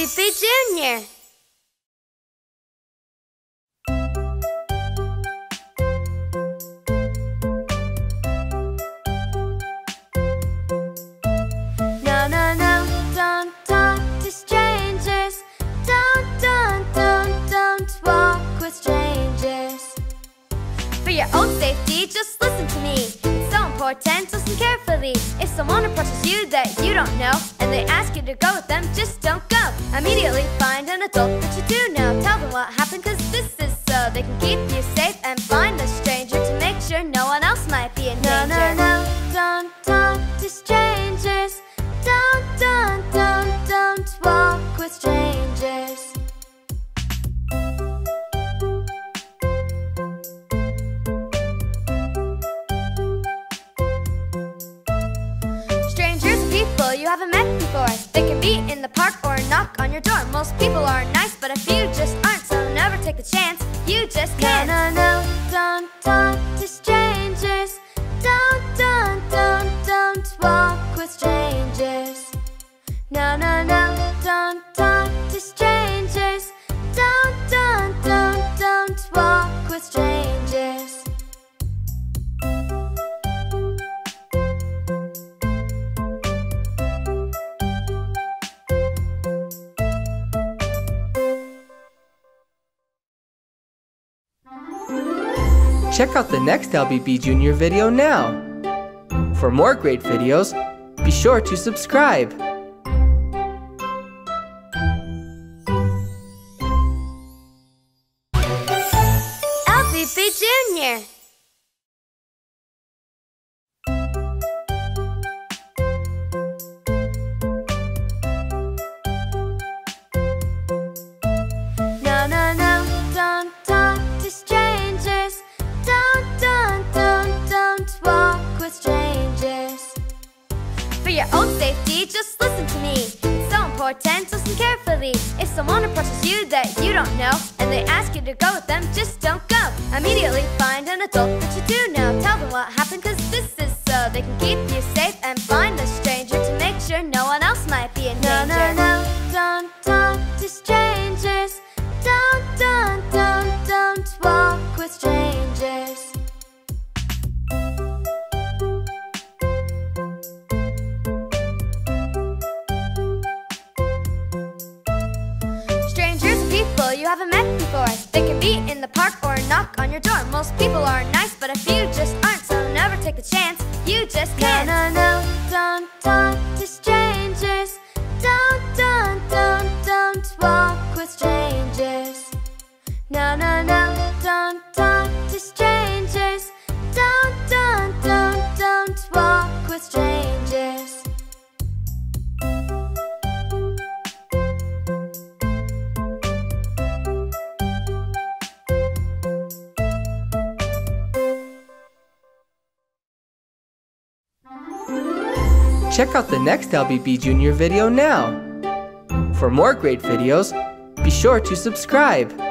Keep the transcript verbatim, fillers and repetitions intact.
B Junior No, no, no, don't talk to strangers. Don't, don't, don't, don't walk with strangers. For your own safety, just listen to me. It's so important, listen carefully. If someone approaches you that you don't know and they ask you to go with them, just don't go. Immediately find an adult that you do know. Tell them what happened, cause this is so they can keep you safe, and find the stranger to make sure no one else might be in danger. No, no, no, don't talk to strangers. Don't, don't, don't, don't walk with strangers. Strangers are people you haven't met before. They can be in the park or knock on your door. Most people are nice, but a few just aren't, so never take the chance. You just can't. No, no, no, don't talk to strangers. Don't, don't, don't, don't walk with strangers. No, no, no, don't talk to strangers. Don't, don't, don't, don't walk with strangers. Check out the next L B B Junior video now. For more great videos, be sure to subscribe. L B B Junior No, no, no, don't talk to strangers. Don't, don't, don't, don't walk with strangers. For your own safety, just listen to me. It's so important, listen carefully. If someone approaches you that you don't know and they ask you to go with them, just don't go. Immediately find an adult that you do know. Tell them what happened, cause this is so they can keep you safe, and find the stranger to make sure no one else might be in danger. No, no, no, don't talk to strangers. Don't, don't, don't, don't walk with strangers. Strangers are people you haven't met before. They can be in the park or knock on your door. Most people are nice, but a few just aren't, so never take the chance. You just can't. No, no, no, don't talk to strangers. Don't, don't, don't, don't walk with strangers. No, no, no, don't talk to strangers. Don't, don't, don't, don't walk with strangers. Check out the next L B B Junior video now. For more great videos, be sure to subscribe.